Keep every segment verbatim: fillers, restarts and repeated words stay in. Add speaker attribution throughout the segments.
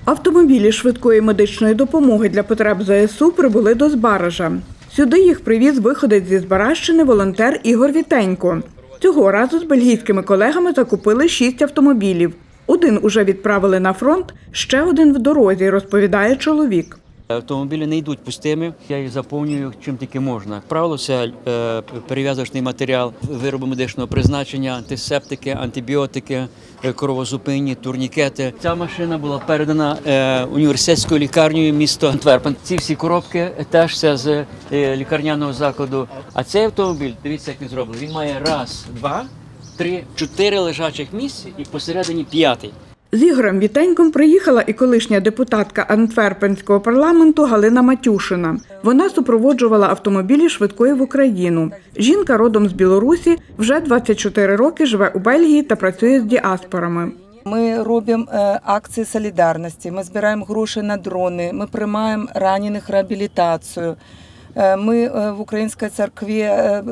Speaker 1: Автомобілі швидкої медичної допомоги для потреб зе ес у прибули до Збаража. Сюди їх привіз виходець зі Збаражщини волонтер Ігор Вітенько. Цього разу з бельгійськими колегами закупили шість автомобілів. Один уже відправили на фронт, ще один в дорозі, розповідає чоловік.
Speaker 2: Автомобілі не йдуть пустими, я їх заповнюю чим тільки можна. Як правило, це перев'язочний матеріал, вироби медичного призначення, антисептики, антибіотики, кровозупинні, турнікети. Ця машина була передана університетською лікарнею міста Антверпен. Ці всі коробки теж це з лікарняного закладу. А цей автомобіль, дивіться, як він зроблений, він має раз, два, три, чотири лежачих місця і посередині п'ятий.
Speaker 1: З Ігорем Вітеньком приїхала і колишня депутатка Антверпенського парламенту Галина Матюшина. Вона супроводжувала автомобілі швидкої в Україну. Жінка родом з Білорусі, вже двадцять чотири роки живе у Бельгії та працює з діаспорами.
Speaker 3: Ми робимо акції солідарності, ми збираємо гроші на дрони, ми приймаємо ранених реабілітацію. Ми в Українській церкві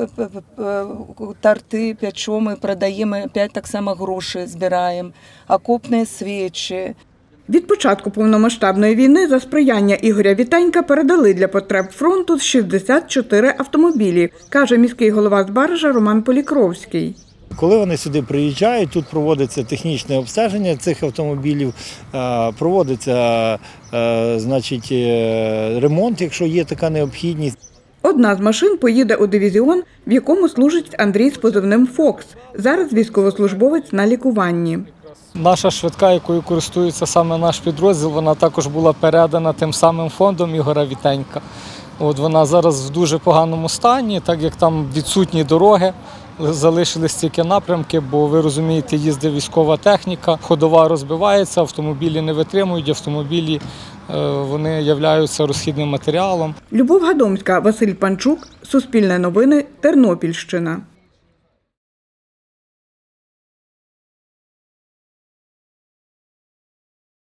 Speaker 3: торти печемо, продаємо, опять так само гроші збираємо, окопні свічі.
Speaker 1: Від початку повномасштабної війни за сприяння Ігоря Вітенька передали для потреб фронту шістдесят чотири автомобілі, каже міський голова Збаража Роман Полікровський.
Speaker 4: Коли вони сюди приїжджають, тут проводиться технічне обстеження цих автомобілів, проводиться значить, ремонт, якщо є така необхідність.
Speaker 1: Одна з машин поїде у дивізіон, в якому служить Андрій з позивним «Фокс». Зараз військовослужбовець на лікуванні.
Speaker 5: Наша швидка, якою користується саме наш підрозділ, вона також була передана тим самим фондом Ігоря Вітенька. От вона зараз в дуже поганому стані, так як там відсутні дороги. Залишились тільки напрямки, бо, ви розумієте, їздить військова техніка, ходова розбивається, автомобілі не витримують, автомобілі вони являються розхідним матеріалом.
Speaker 1: Любов Гадомська, Василь Панчук, Суспільне новини, Тернопільщина.